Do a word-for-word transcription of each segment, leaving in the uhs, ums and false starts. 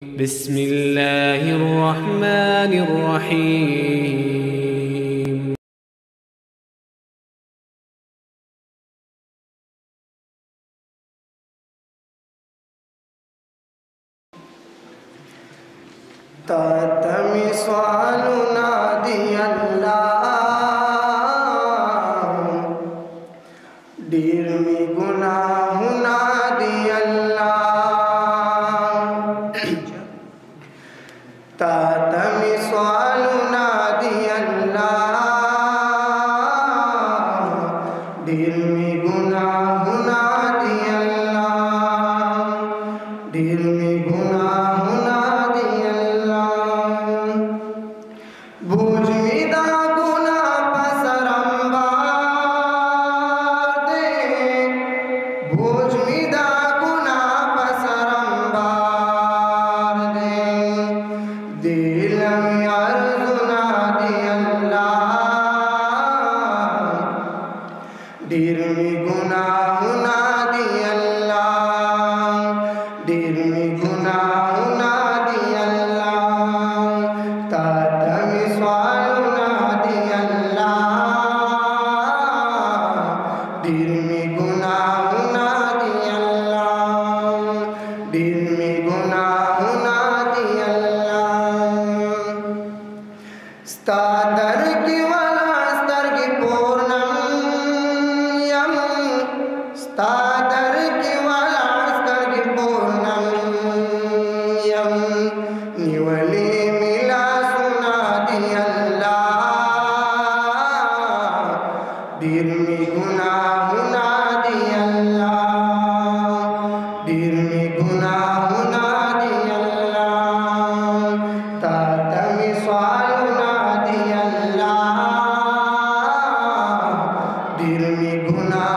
बिस्मिल्लाहिर्रहमानिर्रहीम। तातमी स्वालु नादी अल्लाह डीर मी गुनाह नादी अल्लाह तातमी स्वालु नादी अल्लाह डीर मी गुनाह नादी अल्लाह डीर मी गुनाह डीर में गुनाह नादी अल्लाह डीर में गुनाह नादी अल्लाह तातमी स्वालु नादी अल्लाह डीर में गुनाह नादी अल्लाह डीर में गुनाह नादी अल्लाह स्तादर की वाला स्तर की पूर्णम तादर की वाला स्तर की पूर्णम यम निवली मिला सुना दी अल्लाह डीर में गुनाह नादी अल्लाह डीर में गुनाह नादी अल्लाह तातमी स्वालु नादी अल्लाह डीर में गुनाह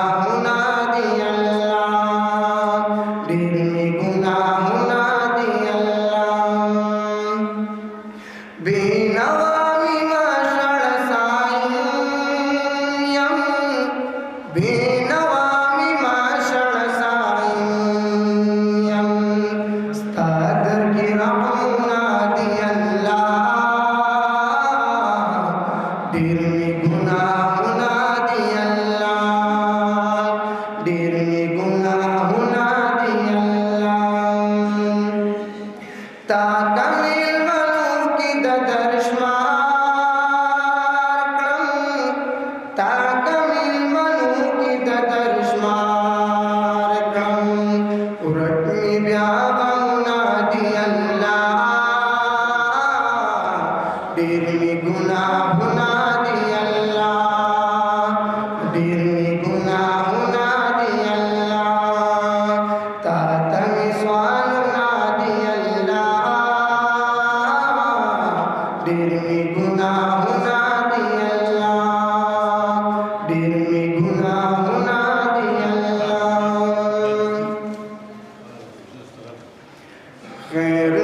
डीर में गुनाह नादी अल्लाह डीर में गुनाह नादी अल्लाह ताकमिल मनु की ददर्शमार क्रम ताकमिल मनु की ददर्शमार क्रम उरट में ब्यागम नादी अल्लाह डीर में गुनाह डीर में गुनाह नादी अल्लाह तातमी स्वालु नादी अल्लाह डीर में गुनाह नादी अल्लाह डीर में गुनाह नादी अल्लाह खैर